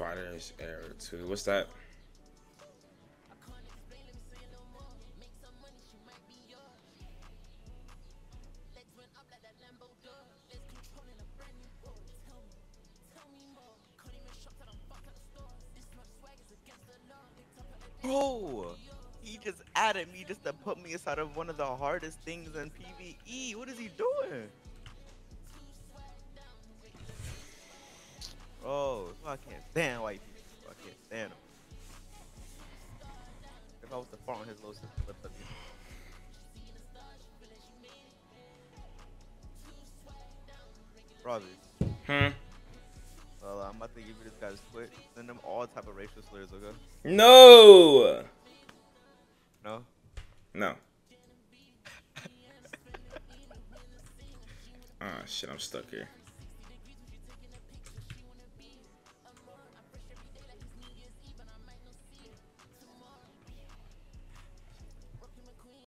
Fighters Era 2. What's that? Bro, he just added me just to put me inside of one of the hardest things in PvE. What is he doing? Oh, I can't stand white people. I can't stand them. If I was to fall on his little sister, flip of me. Brothers. Hmm. Well, I'm about to give you this guy's quick. Send them all type of racial slurs, okay? No. No? No. Ah, shit, I'm stuck here.